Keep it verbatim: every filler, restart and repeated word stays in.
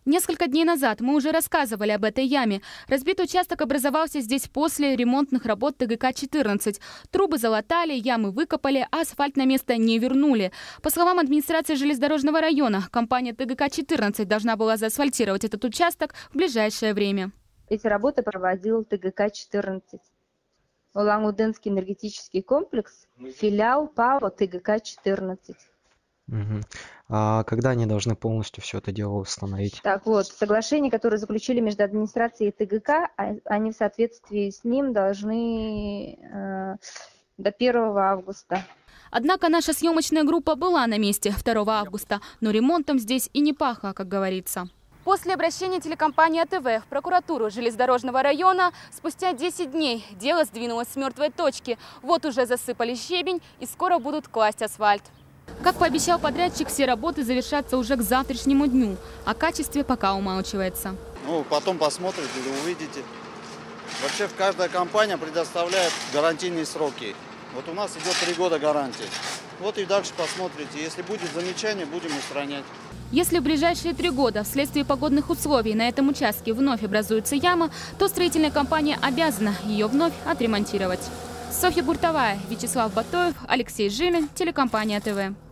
Несколько дней назад мы уже рассказывали об этой яме. Разбитый участок образовался здесь после ремонтных работ Т Г К четырнадцать. Трубы залатали, ямы выкопали, а асфальт на место не вернули. По словам администрации железнодорожного района, компания Т Г К четырнадцать должна была заасфальтировать этот участок в ближайшее время. Эти работы проводил Т Г К четырнадцать. Улан-Удэнский энергетический комплекс, филиал ПАО Т Г К четырнадцать. Угу. А когда они должны полностью все это дело восстановить? Так вот, соглашение, которое заключили между администрацией и Т Г К, они в соответствии с ним должны э, до первого августа. Однако наша съемочная группа была на месте второго августа, но ремонтом здесь и не пахло, как говорится. После обращения телекомпании А Тэ Вэ в прокуратуру железнодорожного района спустя десять дней дело сдвинулось с мертвой точки. Вот уже засыпали щебень и скоро будут класть асфальт. Как пообещал подрядчик, все работы завершатся уже к завтрашнему дню. О качестве пока умалчивается. Ну, потом посмотрите, увидите. Вообще каждая компания предоставляет гарантийные сроки. Вот у нас идет три года гарантии. Вот и дальше посмотрите. Если будет замечание, будем устранять. Если в ближайшие три года вследствие погодных условий на этом участке вновь образуется яма, то строительная компания обязана ее вновь отремонтировать. Софья Гуртовая, Вячеслав Батоев, Алексей Жилин, телекомпания А Тэ Вэ.